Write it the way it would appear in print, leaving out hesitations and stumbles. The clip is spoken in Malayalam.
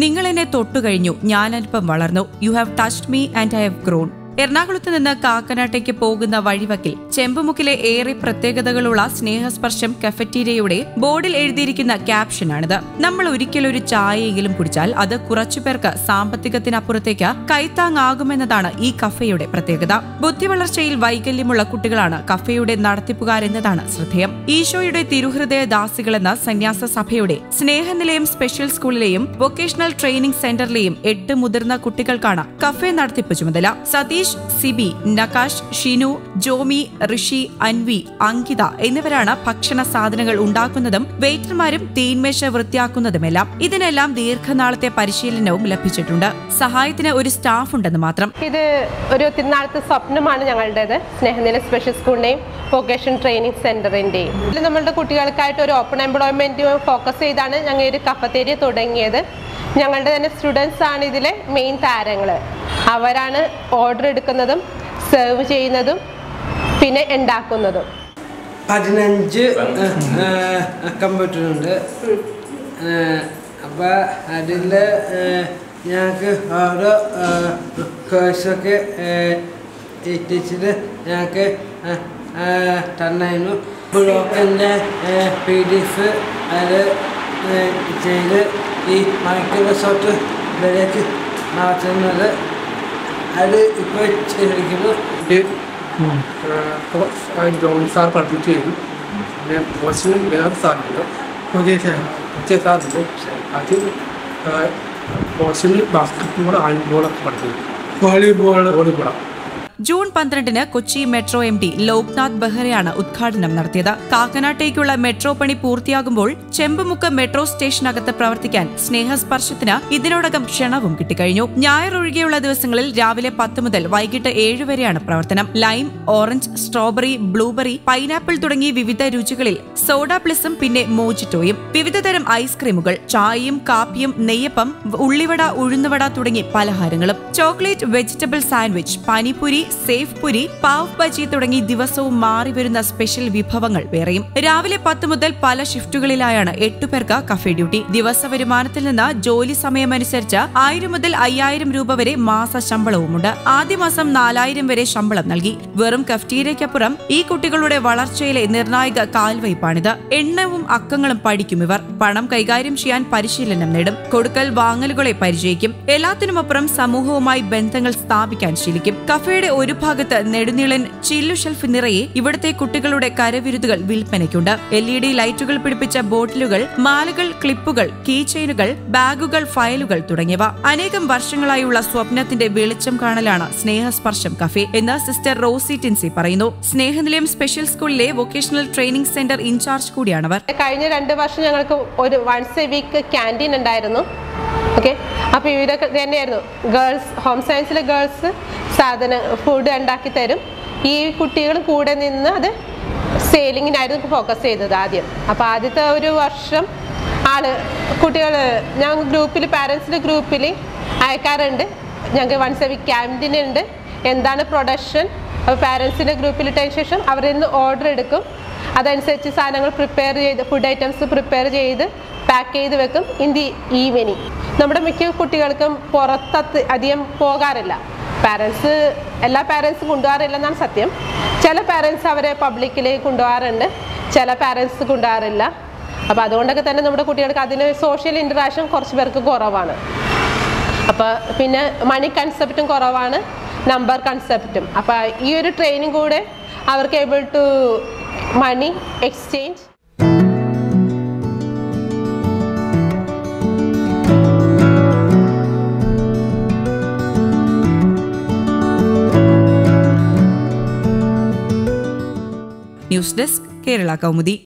നിങ്ങൾ എന്നെ തൊട്ടുകഴിഞ്ഞു, ഞാനൽപ്പം വളർന്നു. You have touched me and I have grown. എറണാകുളത്ത് നിന്ന് കാക്കനാട്ടേക്ക് പോകുന്ന വഴിവക്കിൽ ചെമ്പുമുക്കിലെ ഏറെ പ്രത്യേകതകളുള്ള സ്നേഹസ്പർശം കഫറ്റീരിയയുടെ ബോർഡിൽ എഴുതിയിരിക്കുന്ന ക്യാപ്ഷനാണിത്. നമ്മൾ ഒരിക്കലൊരു ചായയെങ്കിലും കുടിച്ചാൽ അത് കുറച്ചുപേർക്ക് സാമ്പത്തികത്തിനപ്പുറത്തേക്ക് കൈത്താങ്ങാകുമെന്നതാണ് ഈ കഫേയുടെ പ്രത്യേകത. ബുദ്ധിവളർച്ചയിൽ വൈകല്യമുള്ള കുട്ടികളാണ് കഫേയുടെ നടത്തിപ്പുകാരെന്നതാണ് ശ്രദ്ധേയം. ഈശോയുടെ തിരുഹൃദയ ദാസികളെന്ന സന്യാസ സഭയുടെ സ്നേഹനിലയം സ്പെഷ്യൽ സ്കൂളിലെയും വൊക്കേഷണൽ ട്രെയിനിംഗ് സെന്ററിലെയും 8 മുതിർന്ന കുട്ടികൾക്കാണ് കഫേ നടത്തിപ്പ് ചുമതല. സതീഷ്, സിബി, നകാഷ്, ഷിനു, ജോമി, ഋഷി, അൻവി, അങ്കിത എന്നിവരാണ് ഭക്ഷണ സാധനങ്ങൾ ഉണ്ടാക്കുന്നതും വെയിറ്റർമാരും തീൻമേശ വൃത്തിയാക്കുന്നതുമെല്ലാം. ഇതിനെല്ലാം ദീർഘനാളത്തെ പരിശീലനവും ലഭിച്ചിട്ടുണ്ട്. സഹായത്തിന് ഒരു സ്റ്റാഫ് ഉണ്ടെന്ന് മാത്രം. ഇത് ഒരു തിരുനാളത്തെ സ്വപ്നമാണ് ഞങ്ങളുടേത്. സ്നേഹനില സ്പെഷ്യൽ സ്കൂളിന്റെയും വൊക്കേഷൻ ട്രെയിനിങ് സെന്ററിന്റെയും നമ്മളുടെ കുട്ടികൾക്കായിട്ട് ഒരു ഓപ്പൺ എംപ്ലോയ്മെന്റ് ഫോക്കസ് ചെയ്താണ് ഞങ്ങൾ ഒരു കഫറ്റേരിയ തുടങ്ങിയത്. ഞങ്ങളുടെ തന്നെ സ്റ്റുഡൻസ് ആണ് ഇതിലെ മെയിൻ താരങ്ങൾ. അവരാണ് ഓർഡർ എടുക്കുന്നതും സെർവ് ചെയ്യുന്നതും പിന്നെ ഉണ്ടാക്കുന്നതും. 15 കമ്പ്യൂട്ടറുണ്ട്. അപ്പോൾ അതിൽ ഞങ്ങൾക്ക് ഓരോ കോഴ്സൊക്കെ എത്തിച്ചിട്ട് ഞങ്ങൾക്ക് തന്നായിരുന്നു. ബ്ലോക്കിൻ്റെ PDF അത് ചെയ്ത് ഈ മൈക്രോസോഫ്റ്റ് ഇതിലേക്ക് മാറ്റുന്നത് അത് ഇപ്പോൾ ചെയ്തിരിക്കുന്നു. ജോണി സാർ പഠിപ്പിച്ചു തരും. പിന്നെ കോച്ചിന് വേറെ സാറുണ്ട്, സാറുണ്ട്. അത് കോച്ചിന് ബാസ്കറ്റ്ബോൾ, ഹാൻഡ്ബോളൊക്കെ പഠിപ്പിക്കും. വോളിബോളാണ്. ജൂൺ 12-ന് കൊച്ചി മെട്രോ MD ലോക്നാഥ് ബെഹ്റയാണ് ഉദ്ഘാടനം നടത്തിയത്. കാക്കനാട്ടേക്കുള്ള മെട്രോ പണി പൂർത്തിയാകുമ്പോൾ ചെമ്പുമുക്ക് മെട്രോ സ്റ്റേഷനകത്ത് പ്രവർത്തിക്കാൻ സ്നേഹസ്പർശത്തിന് ഇതിനോടകം ക്ഷണവും കിട്ടിക്കഴിഞ്ഞു. ഞായർ ഒഴികെയുള്ള ദിവസങ്ങളിൽ രാവിലെ 10 മുതൽ വൈകിട്ട് 7 വരെയാണ് പ്രവർത്തനം. Lime, orange, strawberry, blueberry, pineapple തുടങ്ങി വിവിധ രുചികളിൽ സോഡ പ്ലസും പിന്നെ മോജിറ്റോയും, വിവിധതരം ഐസ്ക്രീമുകൾ, ചായയും കാപ്പിയും, നെയ്യപ്പം, ഉള്ളിവട, ഉഴുന്നുവട തുടങ്ങി പലഹാരങ്ങളും, chocolate, vegetable sandwich, panipuri, sev puri, pav bhaji തുടങ്ങി ദിവസവും മാറിവരുന്ന സ്പെഷ്യൽ വിഭവങ്ങൾ വേറെയും. രാവിലെ 10 മുതൽ പല ഷിഫ്റ്റുകളിലായാണ് 8 പേർക്ക് കഫേ ഡ്യൂട്ടി. ദിവസ വരുമാനത്തിൽ നിന്ന് ജോലി സമയമനുസരിച്ച് 1000 മുതൽ 5000 രൂപ വരെ മാസ ശമ്പളവുമുണ്ട്. ആദ്യ മാസം 4000 വരെ ശമ്പളം നൽകി. വെറും കഫറ്റീരിയയ്ക്കപ്പുറം ഈ കുട്ടികളുടെ വളർച്ചയിലെ നിർണായക കാൽവയ്പാണിത്. എണ്ണവും അക്കങ്ങളും പഠിക്കും ഇവർ. പണം കൈകാര്യം ചെയ്യാൻ പരിശീലനം നേടും. കൊടുക്കൽ വാങ്ങലുകളെ പരിചയിക്കും. എല്ലാത്തിനുമപ്പുറം സമൂഹവുമായി ബന്ധങ്ങൾ സ്ഥാപിക്കാൻ ശീലിക്കും. കഫേയുടെ ഒരു ഭാഗത്ത് നെടുനീളൻ ചില്ലു ഷെൽഫ് നിറയെ ഇവിടുത്തെ കുട്ടികളുടെ കരവിരുതുകൾ വിൽപ്പനയ്ക്കുണ്ട്. LED ലൈറ്റുകൾ പിടിപ്പിച്ച ബോട്ടിലുകൾ, മാലകൾ, ക്ലിപ്പുകൾ, കീ ചെയിനുകൾ, ബാഗുകൾ, ഫയലുകൾ തുടങ്ങിയവ. അനേകം വർഷങ്ങളായുള്ള സ്വപ്നത്തിന്റെ വെളിച്ചം കാണലാണ് സ്നേഹസ്പർശം കഫേ എന്ന് സിസ്റ്റർ റോസി ടിൻസി പറയുന്നു. സ്നേഹനിലയം സ്പെഷ്യൽ സ്കൂളിലെ വൊക്കേഷണൽ ട്രെയിനിംഗ് സെന്റർ ഇൻചാർജ് കൂടിയാണവർ. കഴിഞ്ഞ 2 വർഷം ഞങ്ങൾക്ക് ഒരു വൺസ് എ വീക്ക് ക്യാൻറ്റീൻ ഉണ്ടായിരുന്നു. ഓക്കെ, അപ്പോൾ ഇവരൊക്കെ തന്നെയായിരുന്നു girls, home science girls food ഉണ്ടാക്കി തരും. ഈ കുട്ടികൾ കൂടെ നിന്ന് അത് സെയിലിങ്ങിനായിരുന്നു ഫോക്കസ് ചെയ്തത് ആദ്യം. അപ്പോൾ ആദ്യത്തെ ഒരു വർഷം കുട്ടികൾ ഞങ്ങൾ ഗ്രൂപ്പിൽ, പാരൻസിൻ്റെ ഗ്രൂപ്പിൽ അയക്കാറുണ്ട്. ഞങ്ങൾക്ക് വൺസ് എ വീക്ക് ക്യാൻറ്റീൻ ഉണ്ട്. എന്താണ് പ്രൊഡക്ഷൻ, അപ്പോൾ പാരൻസിൻ്റെ ഗ്രൂപ്പിൽ ഇട്ടതിന് ശേഷം അവരിൽ നിന്ന് ഓർഡർ എടുക്കും. അതനുസരിച്ച് സാധനങ്ങൾ പ്രിപ്പയർ ചെയ്ത്, ഫുഡ് ഐറ്റംസ് പ്രിപ്പയർ ചെയ്ത് പാക്ക് ചെയ്ത് വെക്കും. ഇൻ ദി ഈവനിങ് നമ്മുടെ മിക്ക കുട്ടികൾക്കും പുറത്ത് അധികം പോകാറില്ല. എല്ലാ പാരൻസും കൊണ്ടുപോകാറില്ലെന്നാണ് സത്യം. ചില പാരൻസ് അവരെ പബ്ലിക്കിൽ കൊണ്ടുപോകാറുണ്ട്, ചില പാരൻസ് കൊണ്ടുപോകാറില്ല. അപ്പോൾ അതുകൊണ്ടൊക്കെ തന്നെ നമ്മുടെ കുട്ടികൾക്ക് അതിന് സോഷ്യൽ ഇൻറ്ററാക്ഷൻ കുറച്ച് പേർക്ക് കുറവാണ്. അപ്പോൾ പിന്നെ മണി കൺസെപ്റ്റും കുറവാണ്, നമ്പർ കൺസെപ്റ്റും. അപ്പോൾ ഈ ഒരു ട്രെയിനിങ് കൂടെ അവർക്ക് able to money exchange. News desk, Kerala Kaumudi.